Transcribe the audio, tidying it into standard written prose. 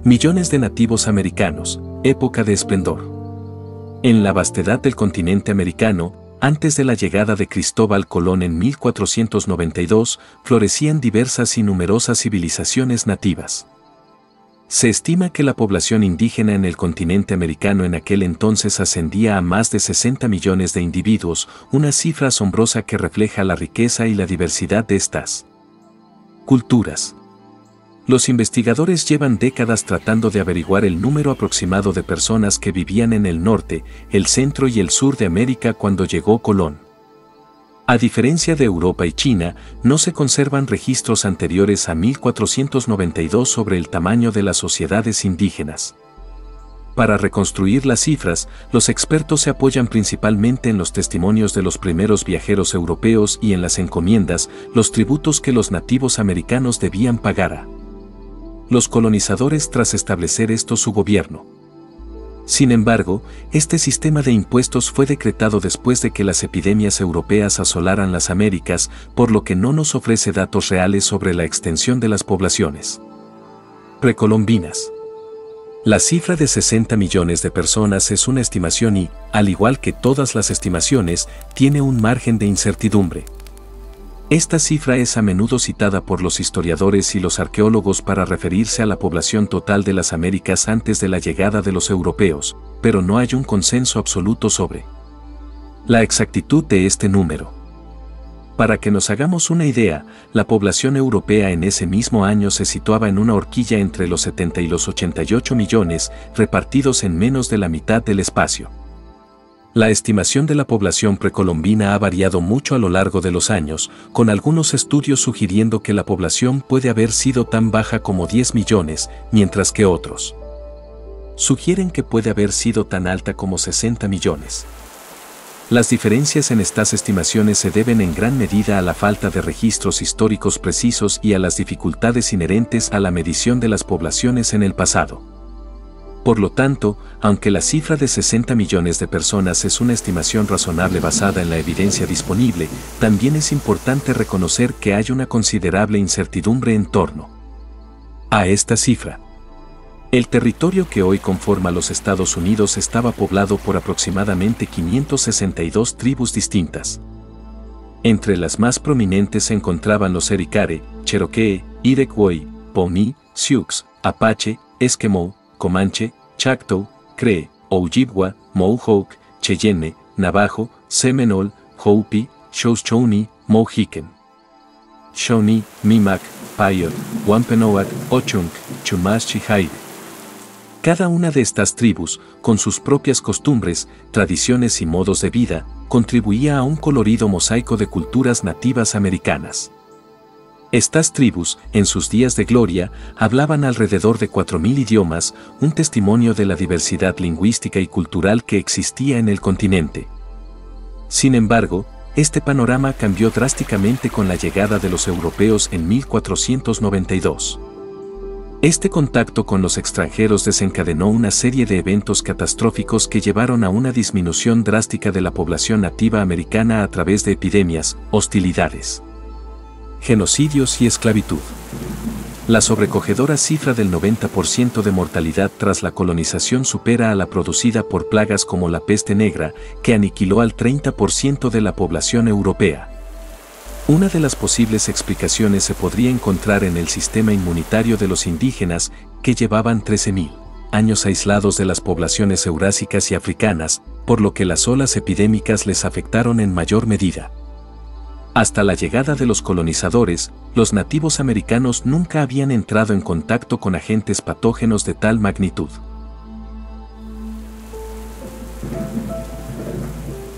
Millones de nativos americanos, época de esplendor. En la vastedad del continente americano, antes de la llegada de Cristóbal Colón en 1492, florecían diversas y numerosas civilizaciones nativas. Se estima que la población indígena en el continente americano en aquel entonces ascendía a más de 60 millones de individuos, una cifra asombrosa que refleja la riqueza y la diversidad de estas culturas. Los investigadores llevan décadas tratando de averiguar el número aproximado de personas que vivían en el norte, el centro y el sur de América cuando llegó Colón. A diferencia de Europa y China, no se conservan registros anteriores a 1492 sobre el tamaño de las sociedades indígenas. Para reconstruir las cifras, los expertos se apoyan principalmente en los testimonios de los primeros viajeros europeos y en las encomiendas, los tributos que los nativos americanos debían pagar a los colonizadores tras establecer esto su gobierno. Sin embargo, este sistema de impuestos fue decretado después de que las epidemias europeas asolaran las Américas, por lo que no nos ofrece datos reales sobre la extensión de las poblaciones precolombinas. La cifra de 60 millones de personas es una estimación y, al igual que todas las estimaciones, tiene un margen de incertidumbre. Esta cifra es a menudo citada por los historiadores y los arqueólogos para referirse a la población total de las Américas antes de la llegada de los europeos, pero no hay un consenso absoluto sobre la exactitud de este número. Para que nos hagamos una idea, la población europea en ese mismo año se situaba en una horquilla entre los 70 y los 88 millones, repartidos en menos de la mitad del espacio. La estimación de la población precolombina ha variado mucho a lo largo de los años, con algunos estudios sugiriendo que la población puede haber sido tan baja como 10 millones, mientras que otros sugieren que puede haber sido tan alta como 60 millones. Las diferencias en estas estimaciones se deben en gran medida a la falta de registros históricos precisos y a las dificultades inherentes a la medición de las poblaciones en el pasado. Por lo tanto, aunque la cifra de 60 millones de personas es una estimación razonable basada en la evidencia disponible, también es importante reconocer que hay una considerable incertidumbre en torno a esta cifra. El territorio que hoy conforma los Estados Unidos estaba poblado por aproximadamente 562 tribus distintas. Entre las más prominentes se encontraban los Arikare, Cherokee, Iroquois, Pawnee, Sioux, Apache, Esquimó, Comanche, Choctaw, Cree, Ojibwa, Mohawk, Cheyenne, Navajo, Seminole, Hopi, Shoshone, Mohican, Shawnee, Mimak, Paiute, Wampanoag, Ochunk, Chumash y Haida. Cada una de estas tribus, con sus propias costumbres, tradiciones y modos de vida, contribuía a un colorido mosaico de culturas nativas americanas. Estas tribus, en sus días de gloria, hablaban alrededor de 4.000 idiomas, un testimonio de la diversidad lingüística y cultural que existía en el continente. Sin embargo, este panorama cambió drásticamente con la llegada de los europeos en 1492. Este contacto con los extranjeros desencadenó una serie de eventos catastróficos que llevaron a una disminución drástica de la población nativa americana a través de epidemias, hostilidades, genocidios y esclavitud. La sobrecogedora cifra del 90% de mortalidad tras la colonización supera a la producida por plagas como la peste negra, que aniquiló al 30% de la población europea. Una de las posibles explicaciones se podría encontrar en el sistema inmunitario de los indígenas, que llevaban 13.000 años aislados de las poblaciones eurásicas y africanas, por lo que las olas epidémicas les afectaron en mayor medida. Hasta la llegada de los colonizadores, los nativos americanos nunca habían entrado en contacto con agentes patógenos de tal magnitud.